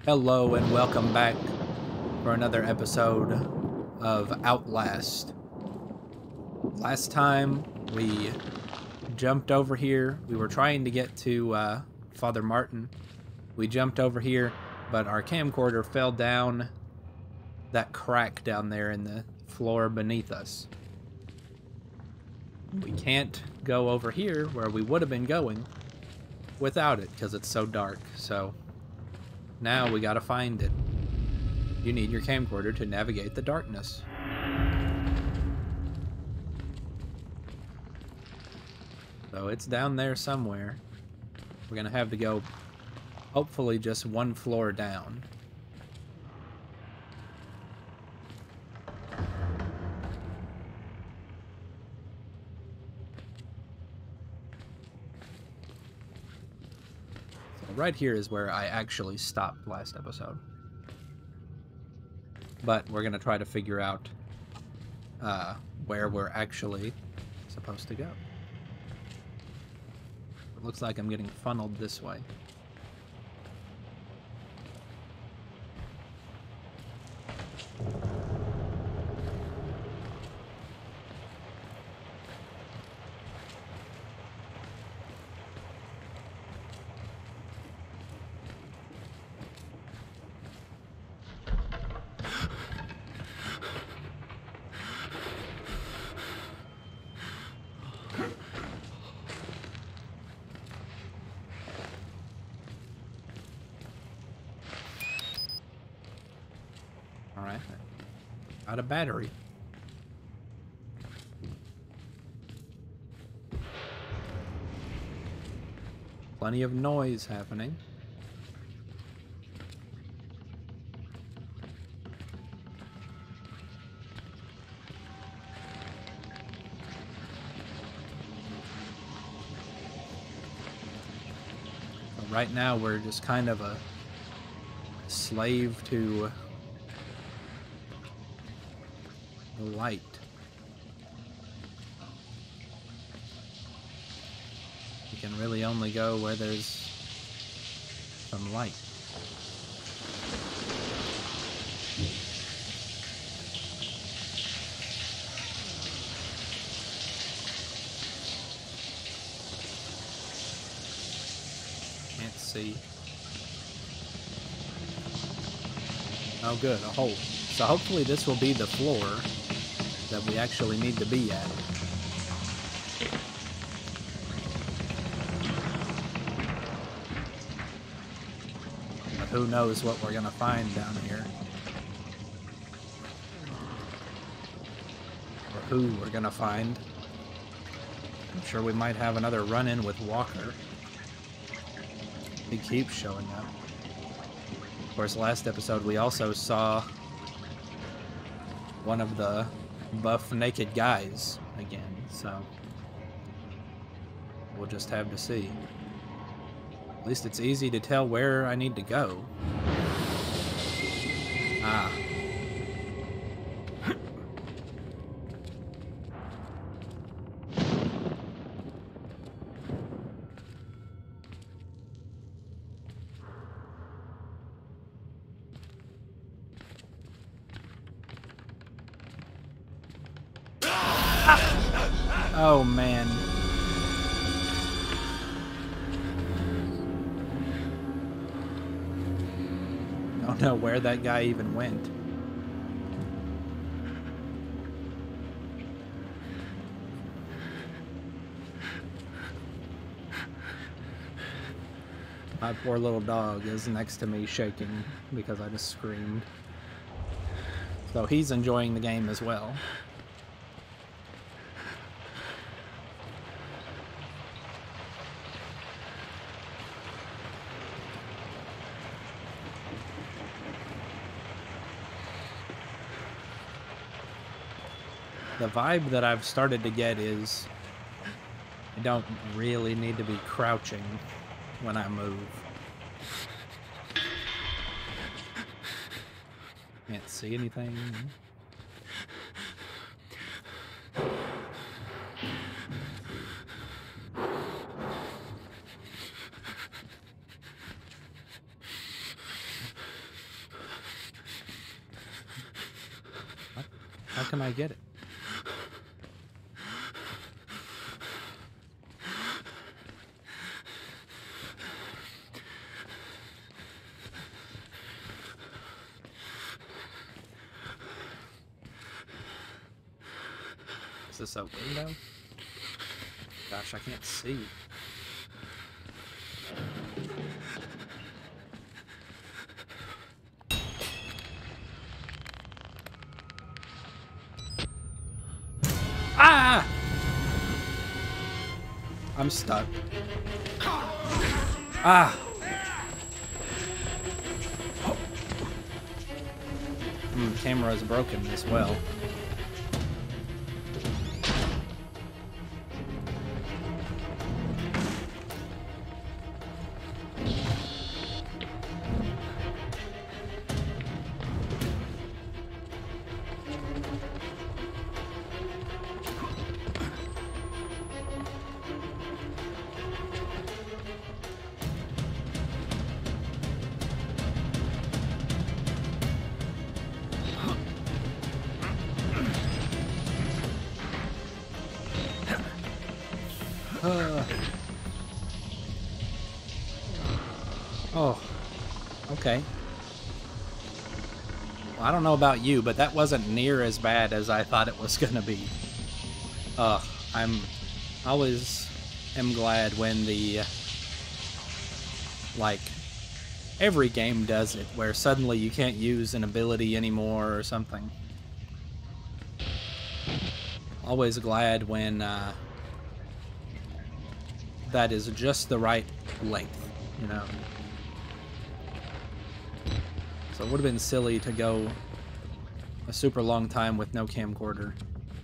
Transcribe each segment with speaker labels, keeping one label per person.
Speaker 1: Hello and welcome back for another episode of Outlast. Last time we jumped over here. We were trying to get to Father Martin. We jumped over here, but our camcorder fell down that crack down there in the floor beneath us. We can't go over here where we would have been going without it because it's so dark. So now we gotta find it. You need your camcorder to navigate the darkness. So it's down there somewhere. We're gonna have to go, hopefully, just one floor down. Right here is where I actually stopped last episode. But we're going to try to figure out where we're actually supposed to go. It looks like I'm getting funneled this way. Alright, got a battery. Plenty of noise happening. But right now we're just kind of a slave to the light. You can really only go where there's some light. Can't see. Oh good, a hole. So hopefully this will be the floor that we actually need to be at. But who knows what we're gonna find down here. Or who we're gonna find. I'm sure we might have another run-in with Walker. He keeps showing up. Of course, last episode we also saw one of the buff naked guys again, so we'll just have to see. At least it's easy to tell where I need to go. Ah. Oh man. I don't know where that guy even went. My poor little dog is next to me shaking because I just screamed. So he's enjoying the game as well. The vibe that I've started to get is I don't really need to be crouching when I move. Can't see anything. How can I get it? Is this a window? Gosh, I can't see. Ah! I'm stuck. Ah! Camera is broken as well. Oh, okay. Well, I don't know about you, but that wasn't near as bad as I thought it was gonna be. I'm always am glad when the like every game does it, where suddenly you can't use an ability anymore or something. Always glad when that is just the right length, you know. So it would have been silly to go a super long time with no camcorder.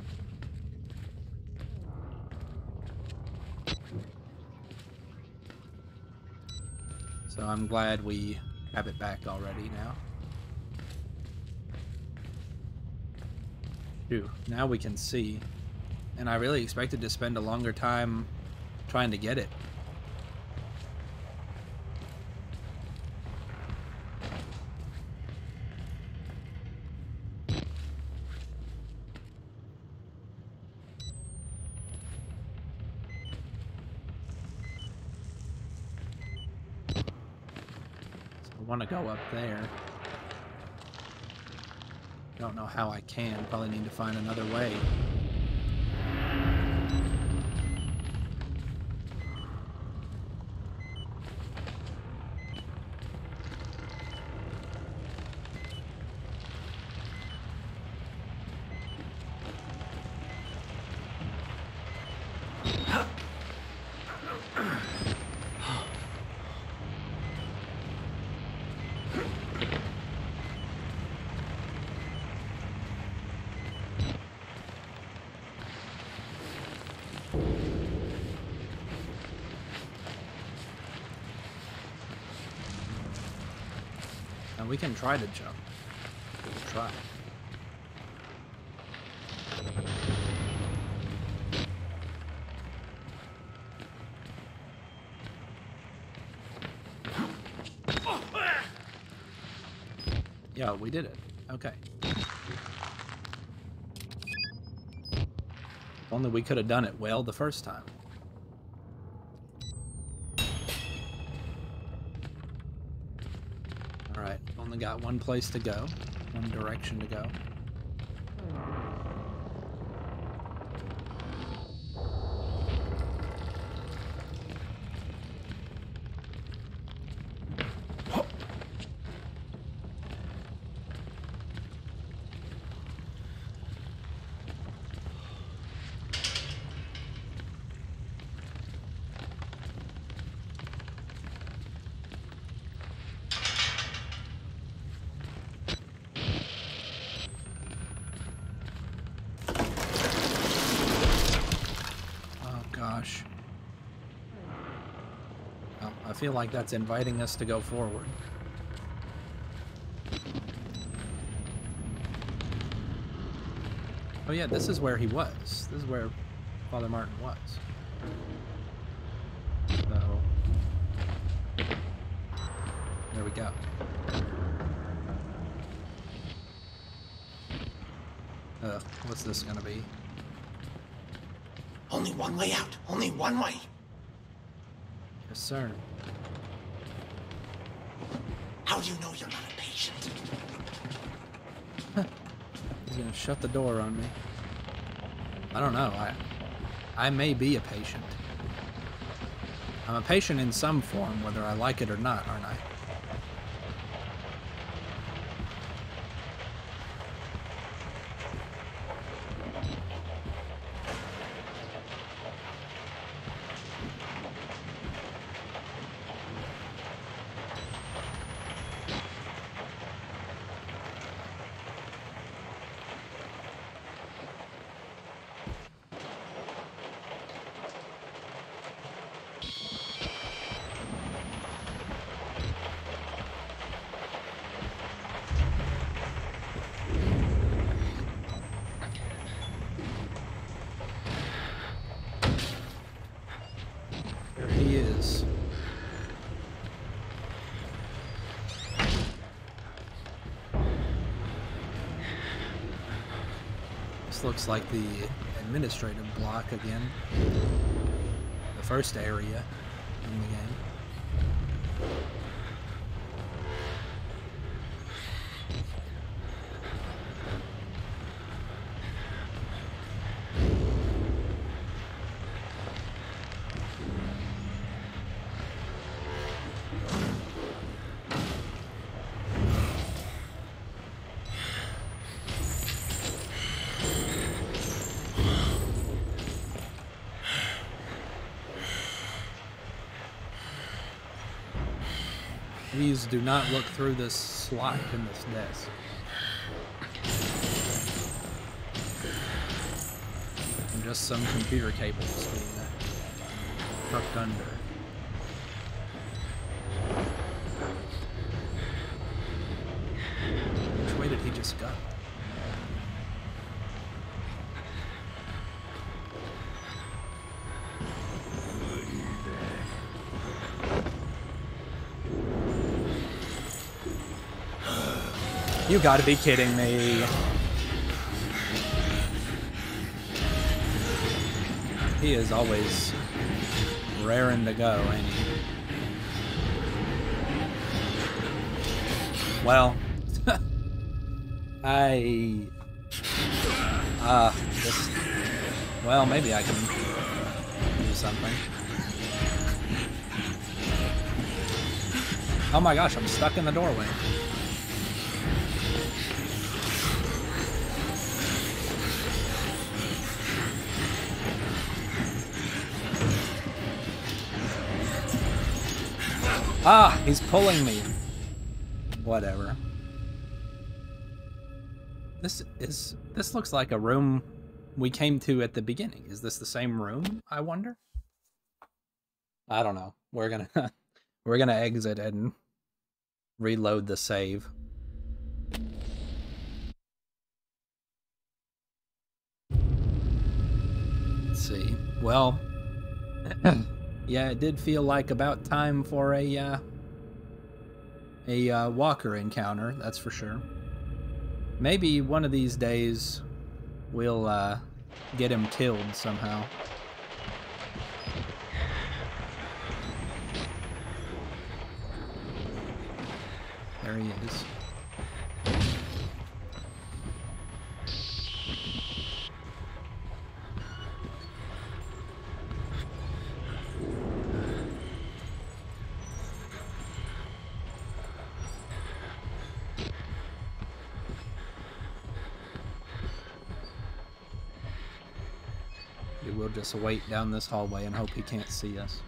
Speaker 1: So I'm glad we have it back already now. Phew, now we can see. And I really expected to spend a longer time trying to get it. I want to go up there. Don't know how I can. Probably need to find another way. Now we can try to jump. We'll try. Yeah, we did it. Okay. If only we could have done it well the first time. Alright, only got one place to go. One direction to go. Gosh. Well, I feel like that's inviting us to go forward. Oh yeah, this is where he was. This is where Father Martin was. So, there we go. What's this gonna be?
Speaker 2: Only one way out. Only one way.
Speaker 1: Yes, sir.
Speaker 2: How do you know you're not a patient?
Speaker 1: He's gonna shut the door on me. I don't know. I may be a patient. I'm a patient in some form, whether I like it or not, aren't I? He is. This looks like the administrative block again. The first area in the game. Please do not look through this slot in this desk. And just some computer cables being tucked under. Which way did he just go? You gotta be kidding me. He is always raring to go, ain't he? Well, well, maybe I can do something. Oh my gosh, I'm stuck in the doorway. Ah, he's pulling me. Whatever. This looks like a room we came to at the beginning. Is this the same room, I wonder? I don't know. We're gonna exit and reload the save. Let's see. Well, yeah, it did feel like about time for a walker encounter, that's for sure. Maybe one of these days we'll get him killed somehow. There he is. We'll just wait down this hallway and hope he can't see us.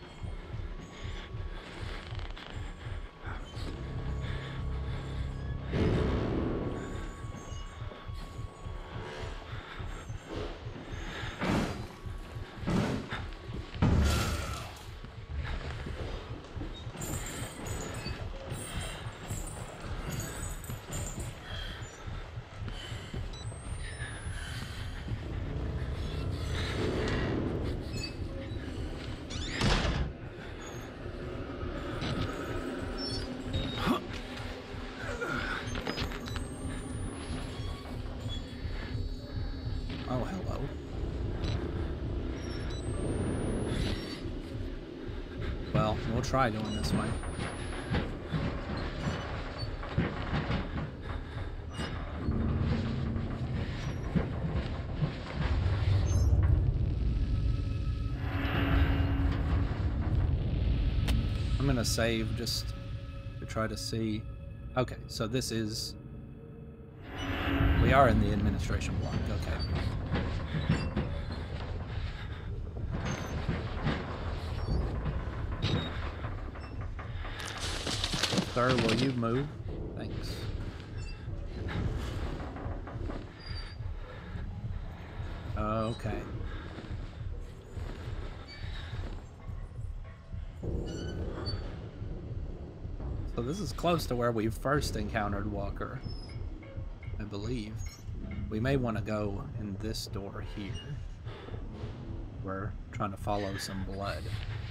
Speaker 1: Well, we'll try going this way. I'm gonna save just to try to see. Okay, so this is... We are in the administration block, okay. Sir, will you move? Thanks. Okay. So this is close to where we first encountered Walker, I believe. We may want to go in this door here. We're trying to follow some blood.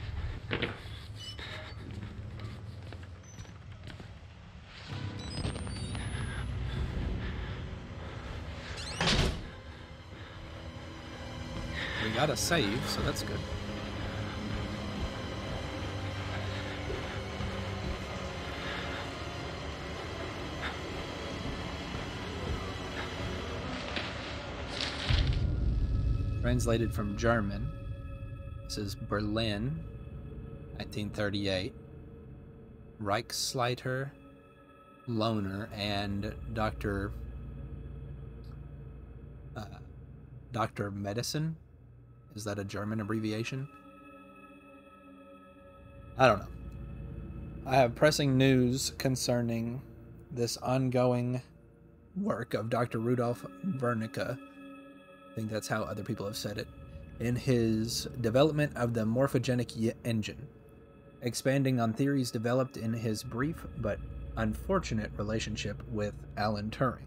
Speaker 1: We got a save, so that's good. Translated from German. This is Berlin, 1938. Reichsleiter, Loner, and Dr. Medicine. Is that a German abbreviation? I don't know. I have pressing news concerning this ongoing work of Dr. Rudolf Wernicke. I think that's how other people have said it. In his development of the morphogenic engine, expanding on theories developed in his brief but unfortunate relationship with Alan Turing.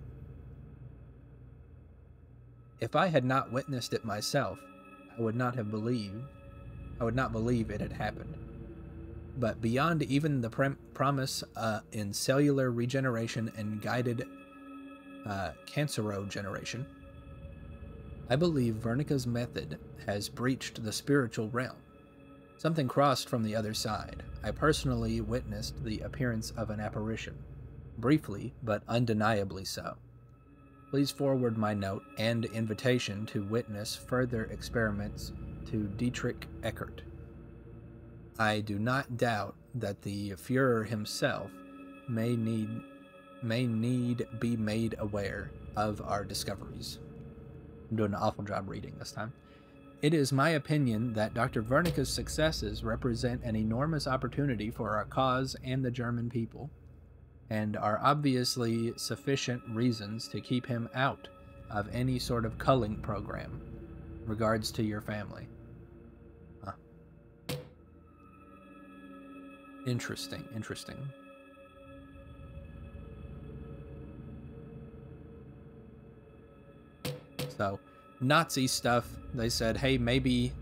Speaker 1: If I had not witnessed it myself, I would not believe it had happened. But beyond even the promise in cellular regeneration and guided cancerogeneration, I believe Wernicke's method has breached the spiritual realm. Something crossed from the other side. I personally witnessed the appearance of an apparition. Briefly, but undeniably so. Please forward my note and invitation to witness further experiments to Dietrich Eckert. I do not doubt that the Führer himself may need be made aware of our discoveries. I'm doing an awful job reading this time. It is my opinion that Dr. Wernicke's successes represent an enormous opportunity for our cause and the German people, and are obviously sufficient reasons to keep him out of any sort of culling program. Regards to your family. Huh. Interesting, interesting. So, Nazi stuff, they said, hey, maybe,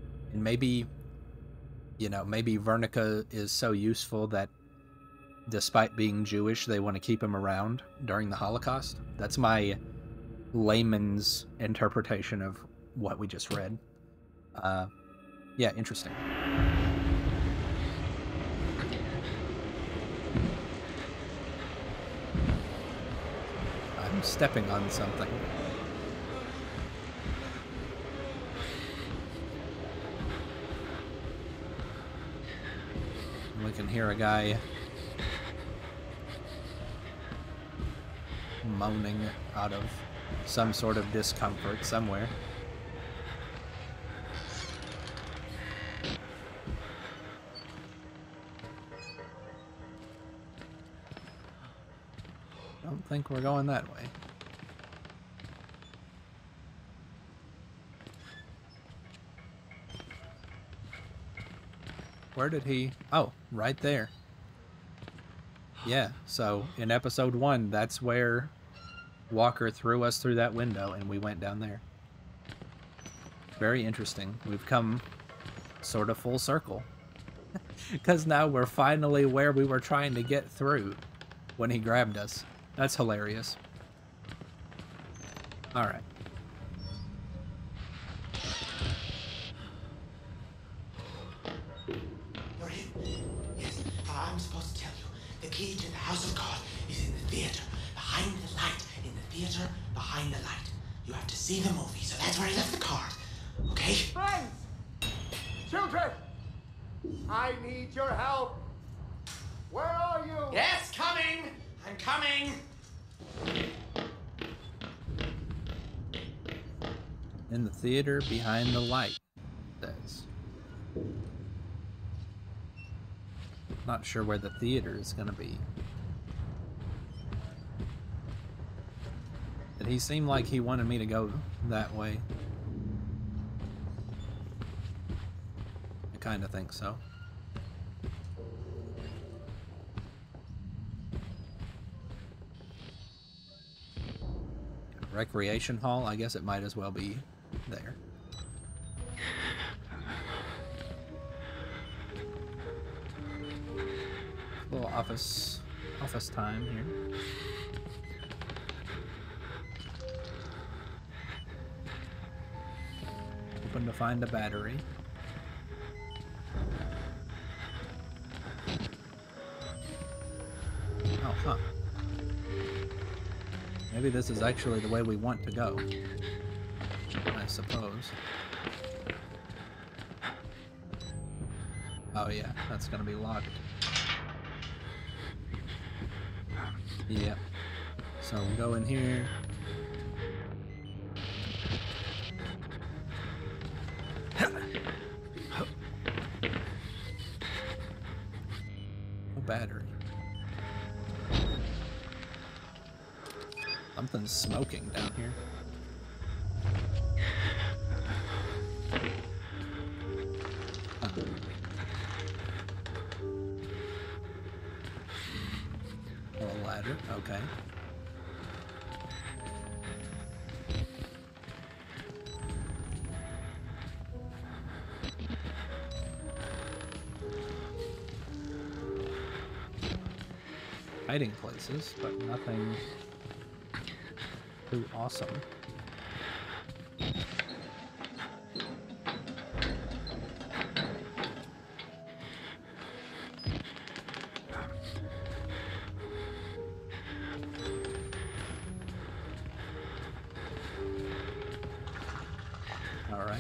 Speaker 1: you know, maybe Wernicke is so useful that despite being Jewish, they want to keep him around during the Holocaust. That's my layman's interpretation of what we just read. Yeah, interesting. I'm stepping on something. We can hear a guy moaning out of some sort of discomfort somewhere. Don't think we're going that way. Where did he... Oh, right there. Yeah, so in episode 1, that's where Walker threw us through that window and we went down there. Very interesting. We've come sort of full circle. Because now we're finally where we were trying to get through when he grabbed us. That's hilarious. Alright.
Speaker 2: You're The key to the house of God is in the theater, behind the light. In the theater, behind the light. You have to see the movie, so that's where I left the card. Okay?
Speaker 3: Friends! Children! I need your help! Where are you?
Speaker 2: Yes, coming! I'm coming!
Speaker 1: In the theater behind the light, it says. Not sure where the theater is gonna be. Did he seem like he wanted me to go that way? I kinda think so. Recreation hall? I guess it might as well be there. Little office time here. Hoping to find a battery. Oh, huh. Maybe this is actually the way we want to go. I suppose. Oh yeah, that's gonna be locked. Yep. So we'll go in here. No battery. Something's smoking down here. A ladder, okay. Hiding places, but nothing too awesome. All right.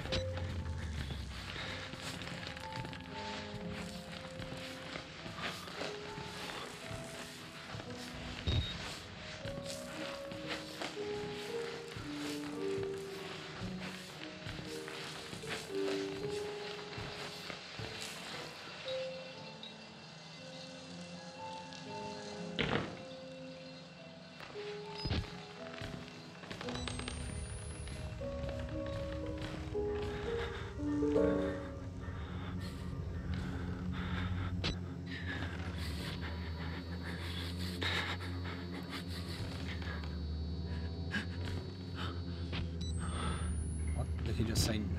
Speaker 1: Did he just say no?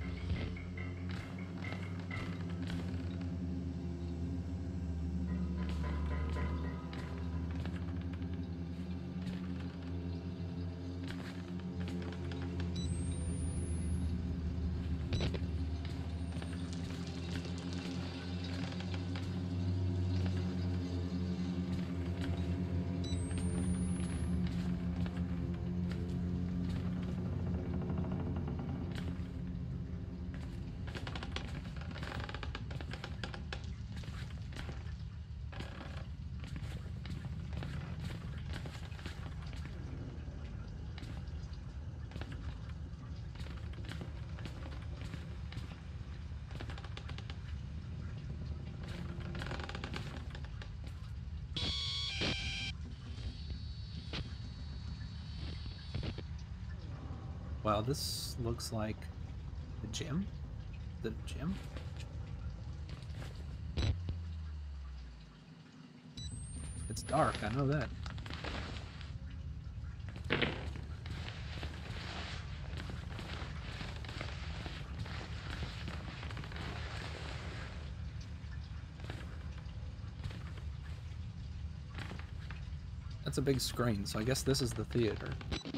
Speaker 1: Wow, this looks like a gym. The gym? It's dark, I know that. That's a big screen, so I guess this is the theater.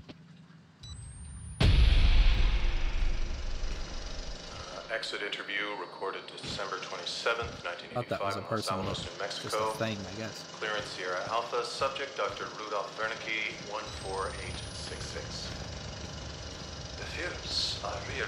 Speaker 4: Exit interview recorded December 27th,
Speaker 1: Thought that was
Speaker 4: 1985
Speaker 1: a
Speaker 4: in Los
Speaker 1: person,
Speaker 4: Alamos, New
Speaker 1: just
Speaker 4: Mexico.
Speaker 1: a thing, I guess.
Speaker 4: Clearance Sierra Alpha, subject Dr. Rudolph Wernicke, 14866.
Speaker 5: The films are real.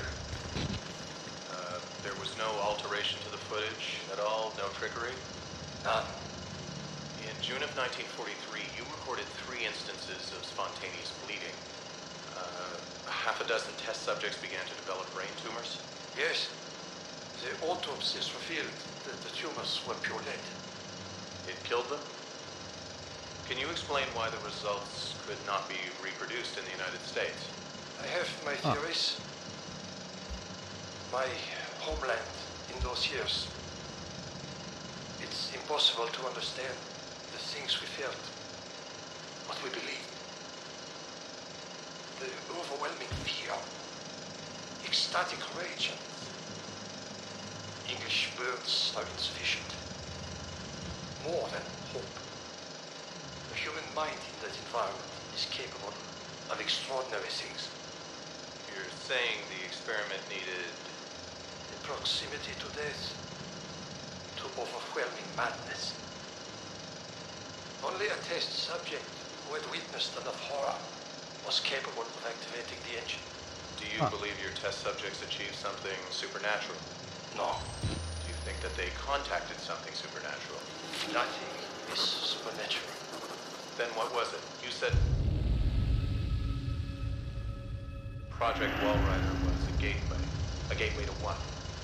Speaker 4: There was no alteration to the footage at all, no trickery?
Speaker 5: None.
Speaker 4: In June of 1943, you recorded 3 instances of spontaneous bleeding. Half a dozen test subjects began to develop brain tumors.
Speaker 5: Yes. The autopsies revealed that the tumors were pure lead.
Speaker 4: It killed them? Can you explain why the results could not be reproduced in the United States?
Speaker 5: I have my theories. My homeland in those years. It's impossible to understand the things we felt, what we believed. The overwhelming fear, ecstatic rage, and English words are insufficient. More than hope. The human mind in that environment is capable of extraordinary things.
Speaker 4: You're saying the experiment needed...
Speaker 5: The proximity to death, to overwhelming madness. Only a test subject who had witnessed enough horror was capable of activating the engine.
Speaker 4: Do you believe your test subjects achieved something supernatural?
Speaker 5: No,
Speaker 4: Do you think that they contacted something supernatural?
Speaker 5: nothing is supernatural.
Speaker 4: Then what was it? You said... Project Wallrider was a gateway. A gateway to what?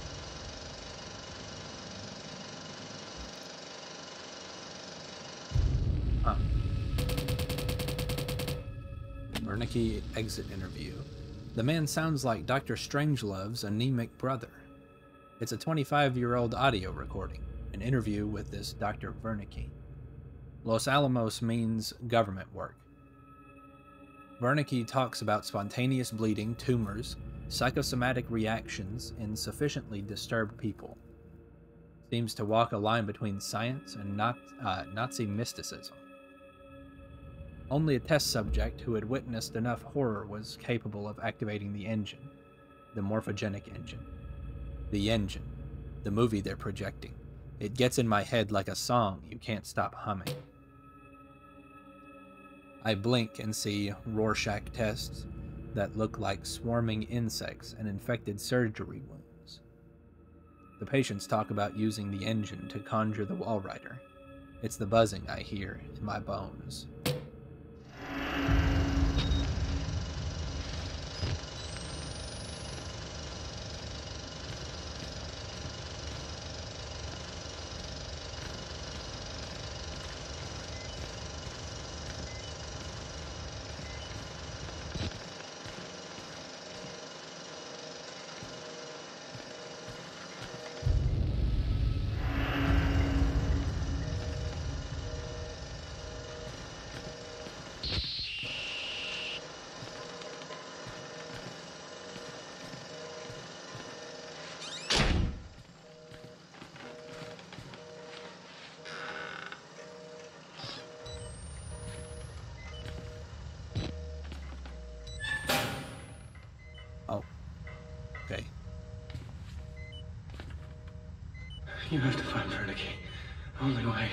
Speaker 1: Wernicke exit interview. The man sounds like Dr. Strangelove's anemic brother. It's a 25-year-old audio recording, an interview with this Dr. Wernicke. Los Alamos means government work. Wernicke talks about spontaneous bleeding, tumors, psychosomatic reactions in sufficiently disturbed people. Seems to walk a line between science and Nazi mysticism. Only a test subject who had witnessed enough horror was capable of activating the engine, the morphogenic engine. The engine, the movie they're projecting. It gets in my head like a song you can't stop humming. I blink and see Rorschach tests that look like swarming insects and infected surgery wounds. The patients talk about using the engine to conjure the Wallrider. It's the buzzing I hear in my bones. Okay.
Speaker 2: You have to find Wernicke. Only way.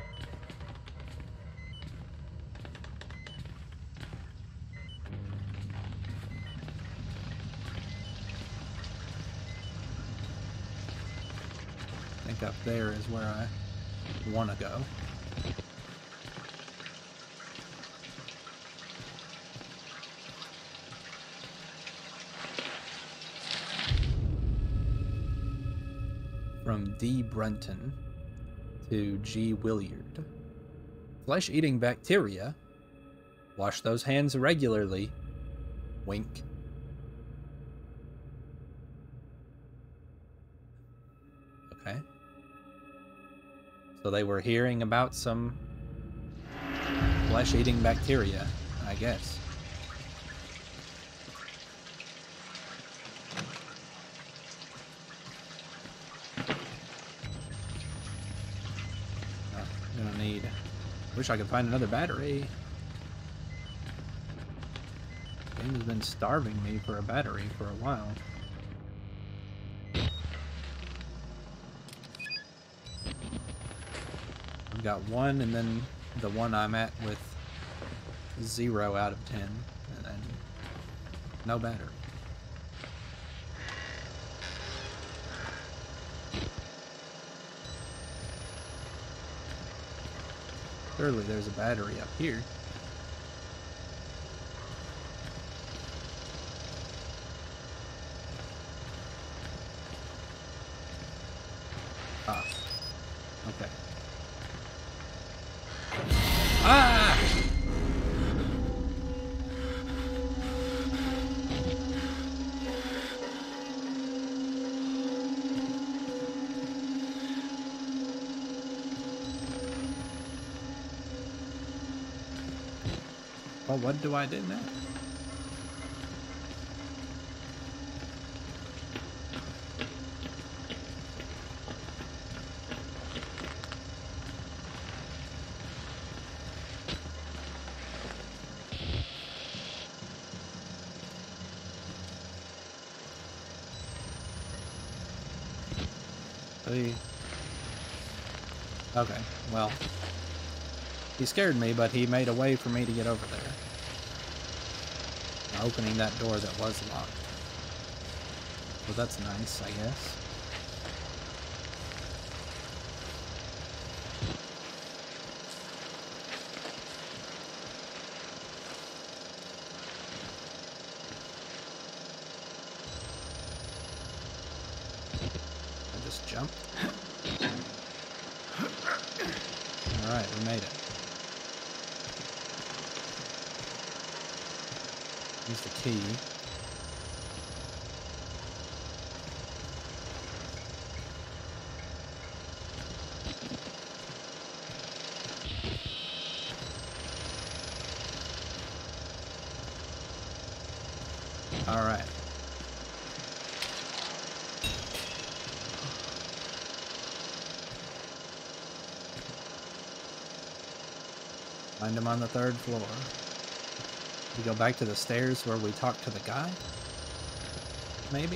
Speaker 1: I think up there is where I want to go. From D. Brunton to G. Williard. Flesh-eating bacteria. Wash those hands regularly. Wink. Okay. So they were hearing about some flesh-eating bacteria, I guess. Gonna need... Wish I could find another battery. Game has been starving me for a battery for a while. We got 1, and then the one I'm at with 0 out of 10, and then no battery. Surely there's a battery up here. Ah. Okay. Ah! Well, what do I do now? Okay, well, he scared me, but he made a way for me to get over there. Opening that door that was locked. Well, that's nice, I guess. I just jumped. Alright, we made it. Here's the key. All right. Find him on the 3rd floor. We go back to the stairs where we talked to the guy? Maybe?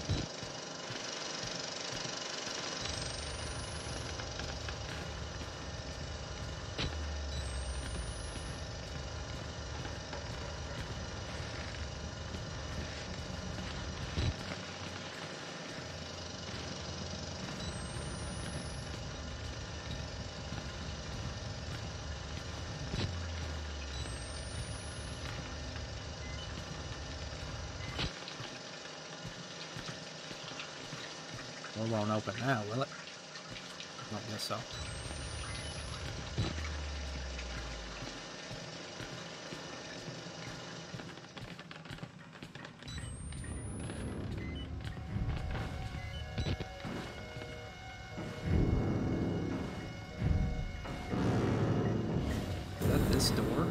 Speaker 1: It won't open now, will it? I guess so. Is that this door?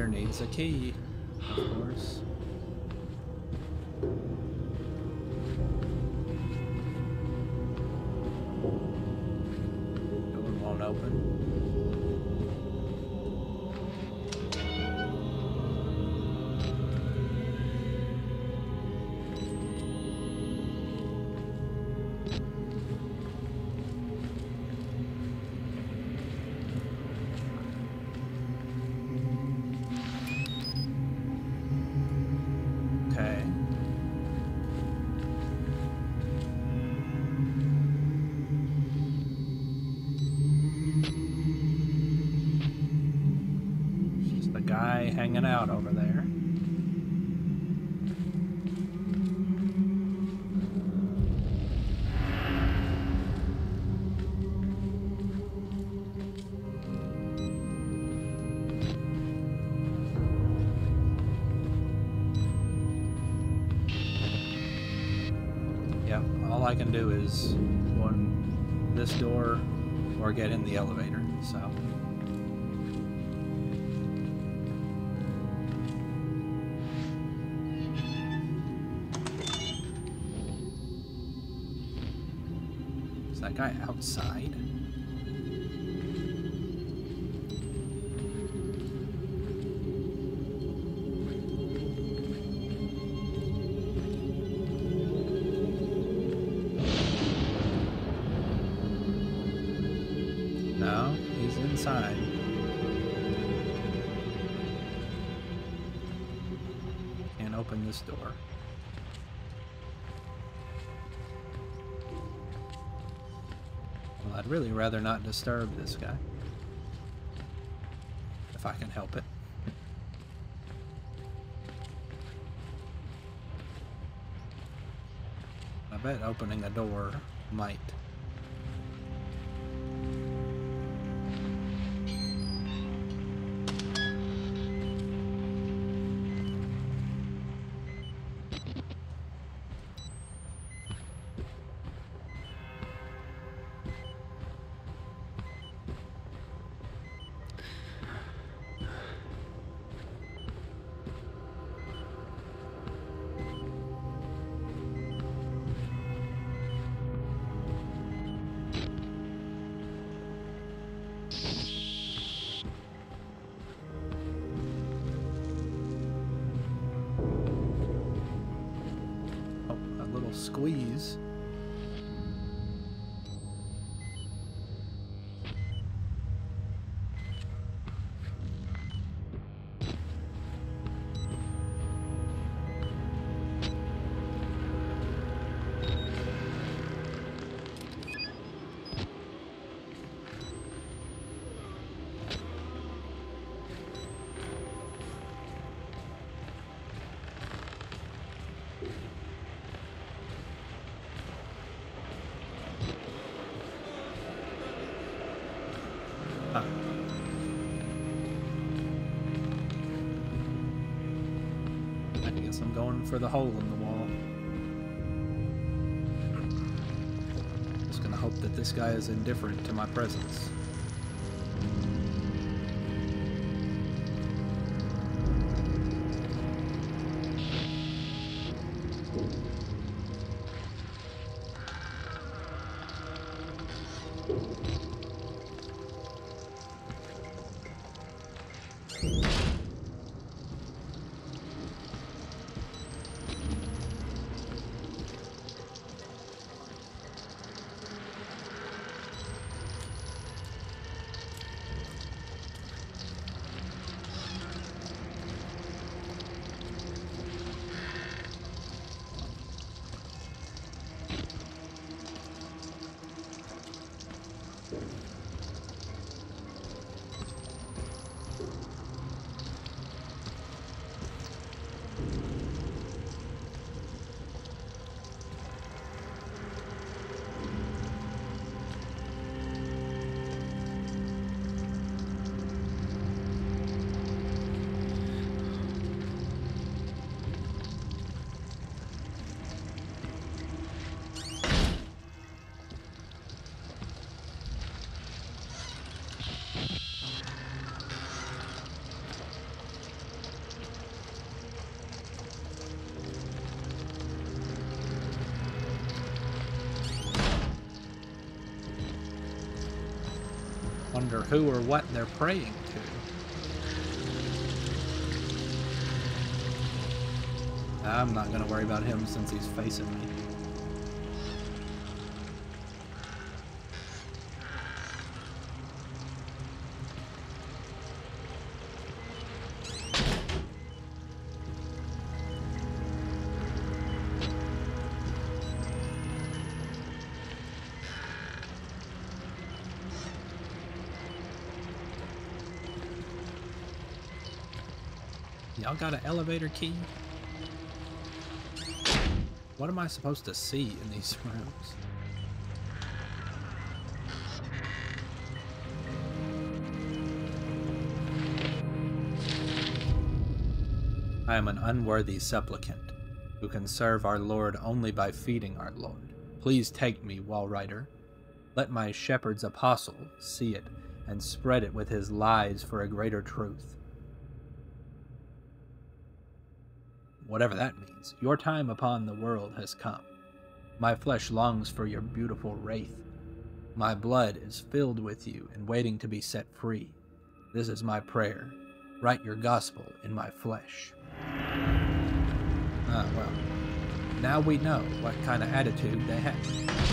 Speaker 1: elevator needs a key, of course. Door won't open. Okay. Just the guy hanging out over there. Yep, all I can do is go in this door or get in the elevator, so. Is that guy outside? No, he's inside. Can't open this door. Well, I'd really rather not disturb this guy. If I can help it. I bet opening a door might. Squeeze. I guess I'm going for the hole in the wall. Just gonna hope that this guy is indifferent to my presence. wonder who or what they're praying to. I'm not gonna worry about him since he's facing me. Y'all got an elevator key? What am I supposed to see in these rooms? I am an unworthy supplicant who can serve our Lord only by feeding our Lord. Please take me, Wall Rider. Let my shepherd's apostle see it and spread it with his lies for a greater truth. Whatever that means, your time upon the world has come. My flesh longs for your beautiful wraith. My blood is filled with you and waiting to be set free. This is my prayer. Write your gospel in my flesh. Ah, well. Now we know what kind of attitude they have.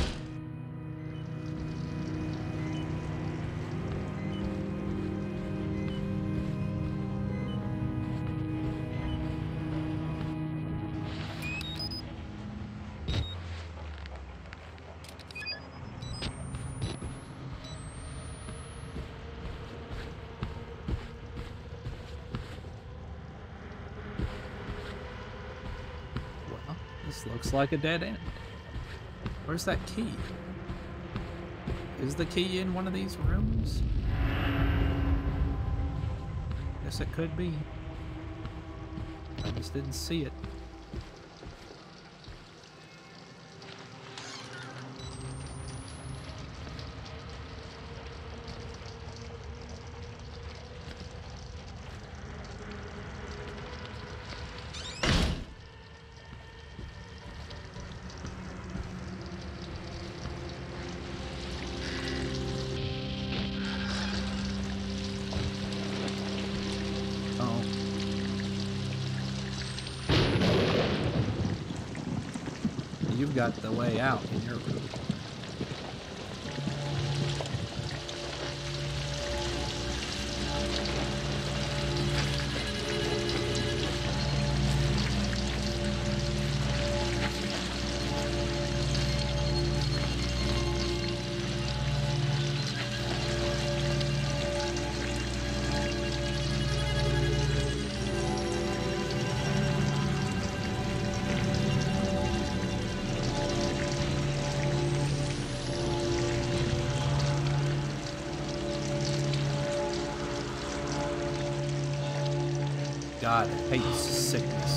Speaker 1: This looks like a dead end. Where's that key? Is the key in one of these rooms? Guess it could be. I just didn't see it. You've got the way out in your room. God hates sickness.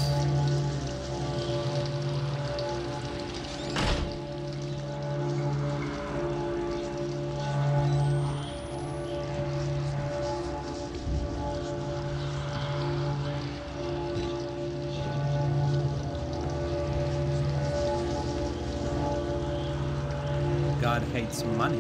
Speaker 1: God hates money.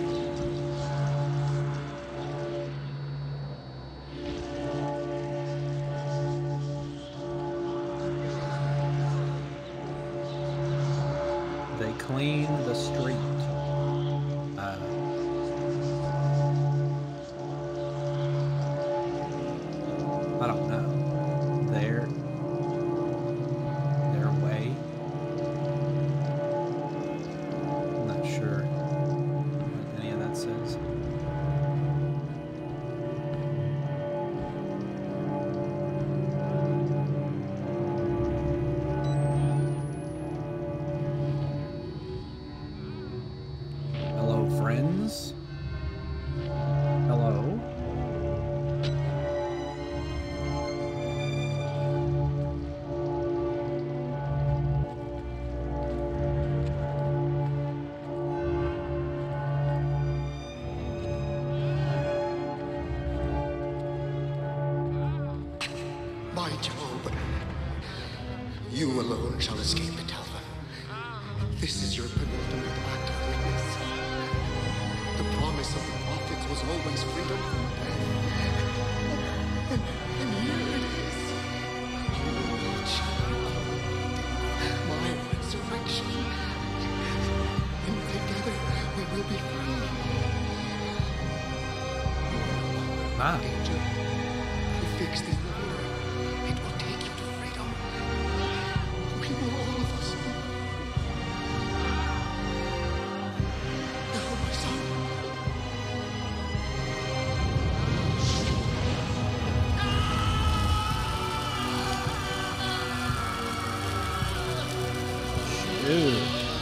Speaker 1: They clean the street. I don't know. Their way. I'm not sure what any of that says. Hello, friends. Hello.
Speaker 3: My Job, you alone shall escape it, Alpha. This is your penultimate act of witness. The promise promise of the prophets was always freedom from death. And here it is. You shall my resurrection. And together we will be free.
Speaker 1: Ah.
Speaker 3: Danger. I fixed it. It will take you to freedom. We will all of us be free. Now, my son.
Speaker 1: Ew.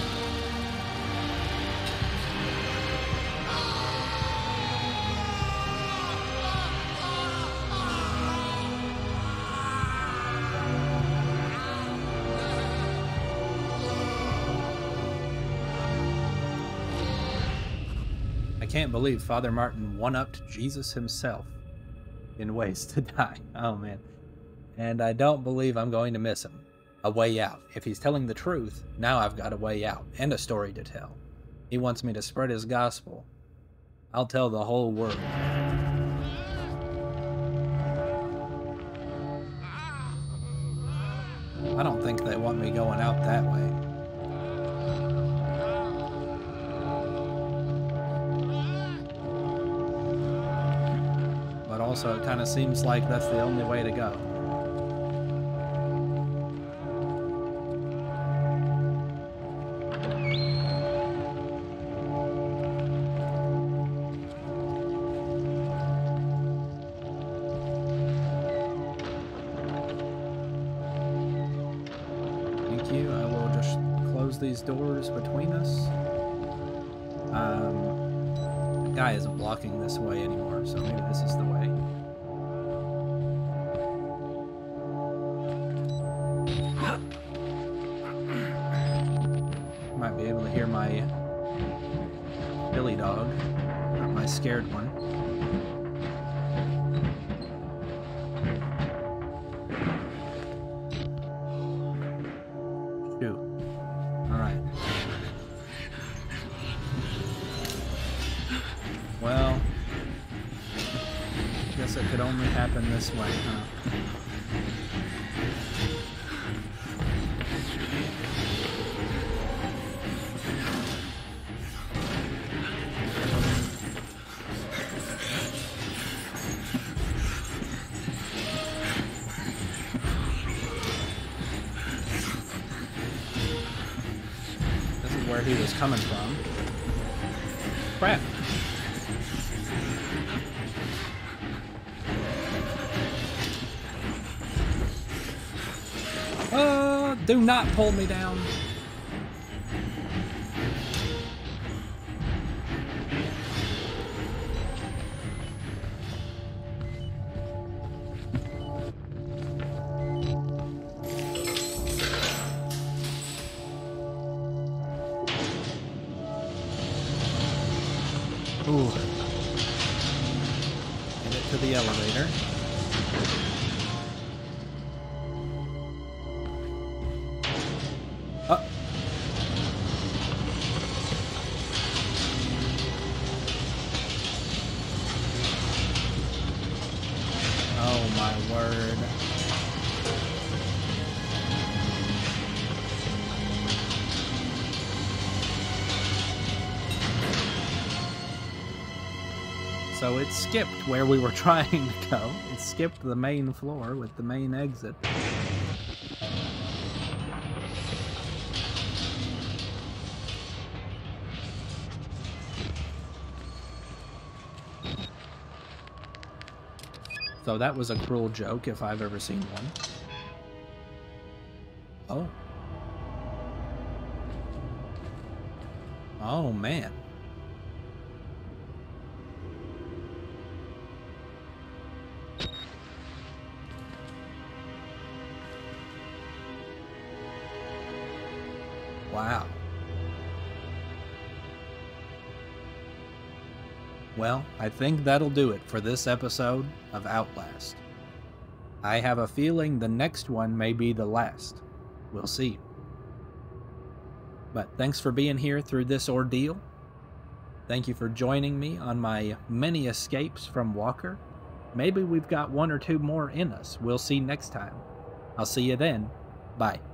Speaker 1: I can't believe Father Martin one-upped Jesus himself in ways to die. Oh man. And I don't believe I'm going to miss him. A way out. If he's telling the truth, now I've got a way out and a story to tell. He wants me to spread his gospel. I'll tell the whole world. I don't think they want me going out that way. But also, it kind of seems like that's the only way to go. Thank you. I will just close these doors between us. The guy isn't blocking this way anymore, so maybe this is the way. Might be able to hear my Billy dog, not my scared one. Shoot. Alright. Well, guess it could only happen this way, huh? This is where he was coming from. Crap. Do not pull me down. Ooh. Get it to the elevator. Oh my word. So it skipped where we were trying to go. It skipped the main floor with the main exit. So that was a cruel joke if I've ever seen one. Oh. Oh, man. Wow. Well, I think that'll do it for this episode of Outlast. I have a feeling the next one may be the last. We'll see. But thanks for being here through this ordeal. Thank you for joining me on my many escapes from Walker. Maybe we've got one or two more in us. We'll see next time. I'll see you then. Bye.